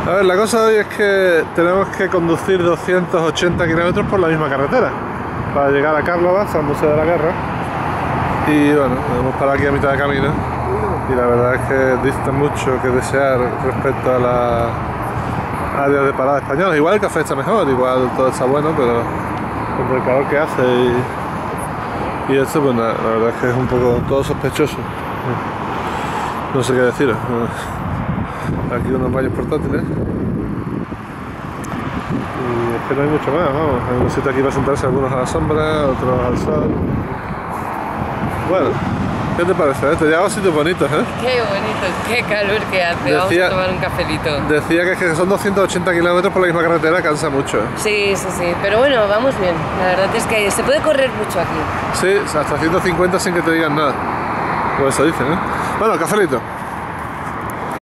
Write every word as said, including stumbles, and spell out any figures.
A ver, la cosa hoy es que tenemos que conducir doscientos ochenta kilómetros por la misma carretera para llegar a Karlovac, al Museo de la Guerra. Y bueno, hemos parado aquí a mitad de camino y la verdad es que dista mucho que desear respecto a las áreas de parada españolas. Igual el café está mejor, igual todo está bueno, pero con el calor que hace y, y esto, pues nada, la verdad es que es un poco todo sospechoso. No sé qué deciros. Aquí unos baños portátiles. Y es que no hay mucho más, vamos. Hay un sitio aquí para sentarse, algunos a la sombra, otros al sol. Bueno, ¿qué te parece? Eh? Te llevaba a sitios bonitos, ¿eh? Qué bonito, qué calor que hace. Decía, vamos a tomar un cafelito. Decía que, es que son doscientos ochenta kilómetros por la misma carretera, cansa mucho. ¿Eh? Sí, sí, sí. Pero bueno, vamos bien. La verdad es que se puede correr mucho aquí. Sí, hasta ciento cincuenta sin que te digan nada. Pues eso dicen, ¿eh? Bueno, cafelito.